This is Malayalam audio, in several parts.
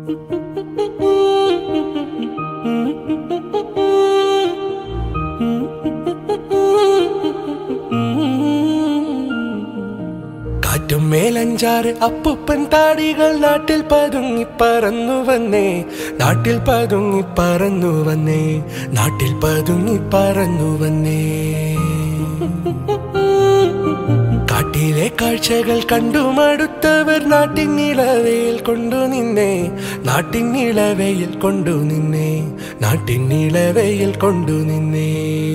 മേലഞ്ചാറ് അപ്പൂപ്പൻ താടികൾ നാട്ടിൽ പതുങ്ങി പറന്നു വന്നേ, നാട്ടിൽ പതുങ്ങി പറന്നു വന്നേ, നാട്ടിൽ പതുങ്ങി പറന്നു വന്നേ. കാട്ടിലെ കാഴ്ചകൾ കണ്ടു മടുത്തവർ നാട്ടിൻ നിളവയിൽ കൊണ്ടു നിന്നേ, നാട്ടിൻ നിളവയിൽ കൊണ്ടു നിന്നേ, നാട്ടിൻ നിളവയിൽ കൊണ്ടു നിന്നേ.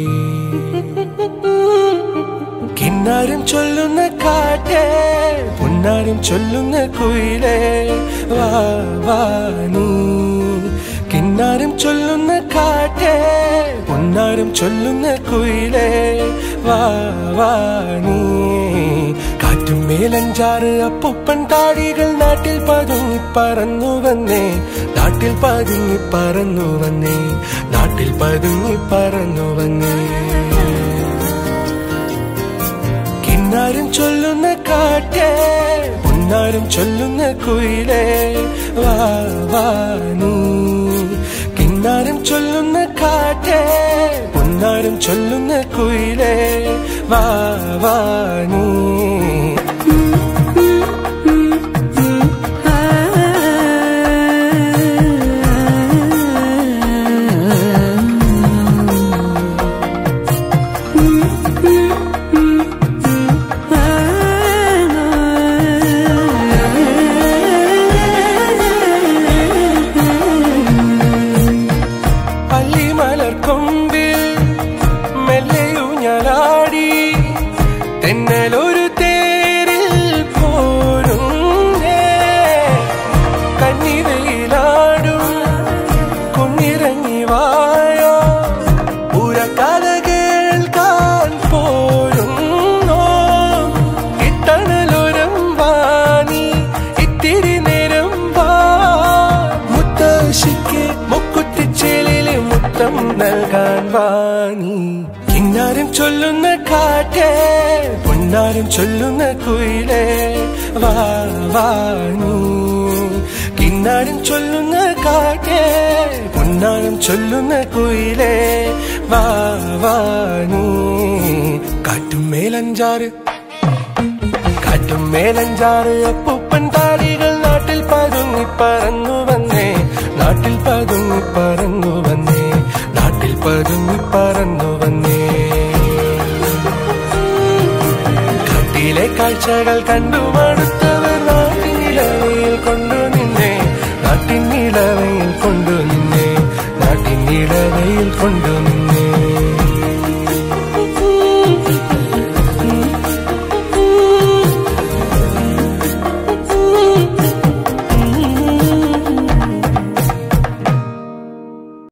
കിന്നാരം ചൊല്ലുന്ന കാറ്റേ, പൊന്നാരം ചൊല്ലുന്ന കുയിലേ, വാ വാ നീ. കിന്നാരം ചൊല്ലുന്ന കാറ്റേ, പൊന്നാരം ചൊല്ലുന്ന കുയിലേ, വാ വാ നീ. കാറ്റും മേലഞ്ചാറ് അപ്പൂപ്പൻ താടികൾ നാട്ടിൽ പതുങ്ങി പറന്നു വന്നേ, നാട്ടിൽ പതുങ്ങി പറന്നു വന്നേ, നാട്ടിൽ പതുങ്ങി പറന്നു വന്നേ. കിന്നാരം ചൊല്ലുന്ന കാറ്റേ, പൊന്നാരം ചൊല്ലുന്ന കുയിലേ, വാ വാ നീ. കിന്നാരം ചൊല്ലുന്ന കാറ്റേ, പൊന്നാരം ചൊല്ലുന്ന കുയിലേ, വാ വാ നീ. തെന്നലൊരു തേരിൽ പോരുന്നേ, കന്നിവയിലാടും കുന്നിറങ്ങി വായോ, പുറകഥ കേൾക്കാൻ പോരുന്നോ. ഇത്തണലൊരം വാണി ഇത്തിരി നേരം വാ, മുത്തശ്ശിക്ക് മുക്കുത്തിച്ചേലിലെ മുത്തം നൽകാൻ വാണി. കിന്നാരം ചൊല്ലുന്ന കാറ്റേ, പൊന്നാരം ചൊല്ലുന്ന കുയിലേ, വാ വാ നീ. കിന്നാരം ചൊല്ലുന്ന കാറ്റേ, പൊന്നാരം ചൊല്ലുന്ന കുയിലേ, വാ വാ നീ. കാറ്റും മേലഞ്ചാറ്, കാറ്റും മേലഞ്ചാറ് അപ്പൂപ്പൻ താടികൾ നാട്ടിൽ പതുങ്ങി പറന്നു വന്നേ, നാട്ടിൽ പതുങ്ങി പറന്നു വന്നേ, നാട്ടിൽ പതുങ്ങി പറന്നു വന്നേ. കാട്ടിലെ കാഴ്ചകൾ കണ്ടു മടുത്തവർ നാട്ടിൻ നിളവയിൽ കൊണ്ടു നിന്നേ, നാട്ടിൻ നിളവയിൽ കൊണ്ടു നിന്നേ, നാട്ടിൻ നിളവയിൽ കൊണ്ടു നിന്നേ.